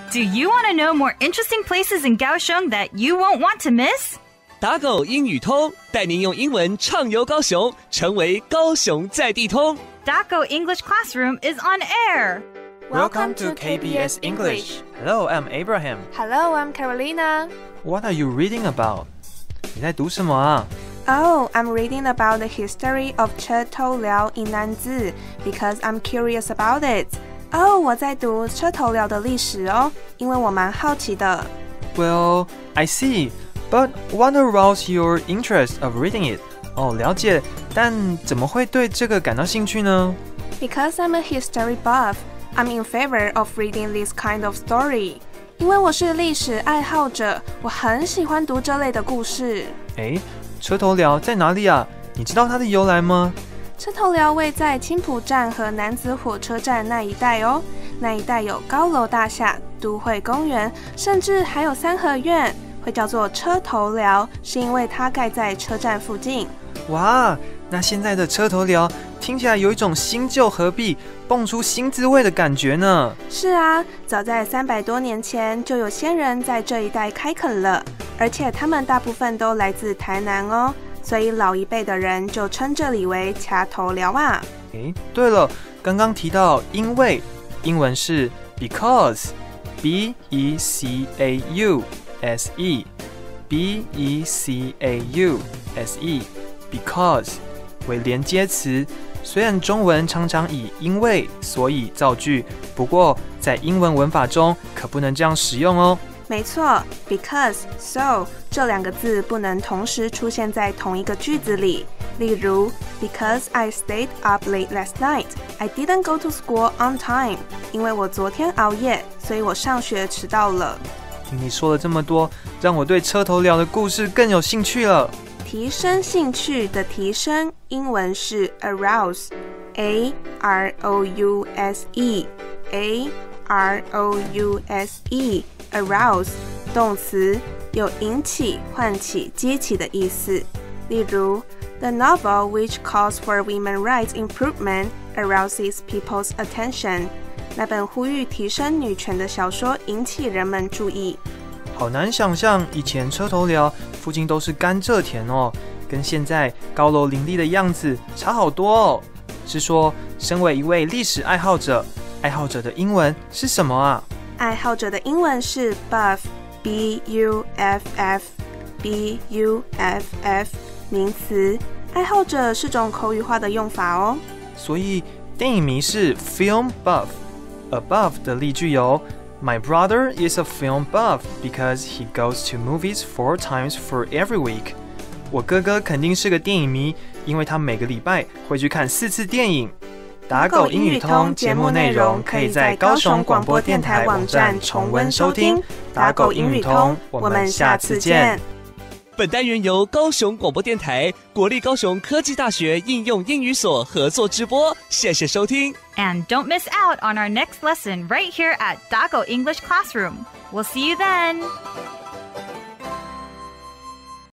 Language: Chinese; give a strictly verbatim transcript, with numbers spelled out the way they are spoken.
Do you want to know more interesting places in Kaohsiung that you won't want to miss? 打狗英语通，带您用英文畅游高雄，成为高雄在地通。 Daco English Classroom is on air. Welcome to K B S English. Hello, I'm Abraham. Hello, I'm Carolina. What are you reading about? 你在读什么啊？ Oh, I'm reading about the history of 车头寮 in 南子 because I'm curious about it. Oh, 我在读车头寮的历史哦，因为我蛮好奇的。 Well, I see. But what aroused your interest of reading it? 哦，了解，但怎么会对这个感到兴趣呢？ Because I'm a history buff, I'm in favor of reading this kind of story. 因为我是历史爱好者，我很喜欢读这类的故事。 诶，车头寮在哪里啊？你知道它的由来吗？ 车头寮位在青埔站和楠梓火车站那一带哦，那一带有高楼大厦、都会公园，甚至还有三合院。会叫做车头寮，是因为它盖在车站附近。 哇，那现在的车头寮听起来有一种新旧合璧、蹦出新滋味的感觉呢。 是啊，早在三百多年前就有先人在这一带开垦了，而且他们大部分都来自台南哦，所以老一辈的人就称这里为车头寮啊。 诶，对了，刚刚提到因为，英文是 because， B E C A U S E B E C A U S E because 为连接词，虽然中文常常以因为所以造句，不过在英文文法中可不能这样使用哦。 没错 because so 这两个字不能同时出现在同一个句子里。例如 Because I stayed up late last night, I didn't go to school on time. 因为我昨天熬夜，所以我上学迟到了。 听你说了这么多，让我对车头寮的故事更有兴趣了。 提升兴趣的提升，英文是 arouse, A R O U S E, A R O U S E, arouse 动词，有引起、唤起、激起的意思。例如 The novel which calls for women's rights improvement arouses people's attention. 那本呼吁提升女权的小说引起人们注意。 好难想象以前车头寮附近都是甘蔗田哦，跟现在高楼林立的样子差好多哦。是说，身为一位历史爱好者，爱好者的英文是什么啊？ 爱好者的英文是 buff, B U F F, B U F F 名词。爱好者是种口语化的用法哦。 所以电影迷是 film buff。Above 的例句有 My brother is a film buff because he goes to movies four times for every week. 我哥哥肯定是个电影迷，因为他每个礼拜会去看四次电影。打狗英语通节目内容可以在高雄广播电台网站重温收听。打狗英语通，我们下次见。 本单元由高雄广播电台、国立高雄科技大学应用英语所合作直播，谢谢收听。 And don't miss out on our next lesson right here at Daco English Classroom. We'll see you then.